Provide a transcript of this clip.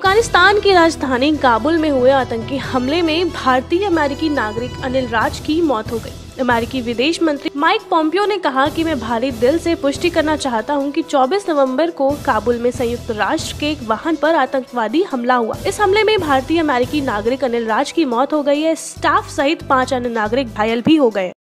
अफगानिस्तान की राजधानी काबुल में हुए आतंकी हमले में भारतीय अमेरिकी नागरिक अनिल राज की मौत हो गई। अमेरिकी विदेश मंत्री माइक पोम्पियो ने कहा कि मैं भारी दिल से पुष्टि करना चाहता हूं कि 24 नवंबर को काबुल में संयुक्त राष्ट्र के एक वाहन पर आतंकवादी हमला हुआ। इस हमले में भारतीय अमेरिकी नागरिक अनिल राज की मौत हो गई है। स्टाफ सहित 5 अन्य नागरिक घायल भी हो गए।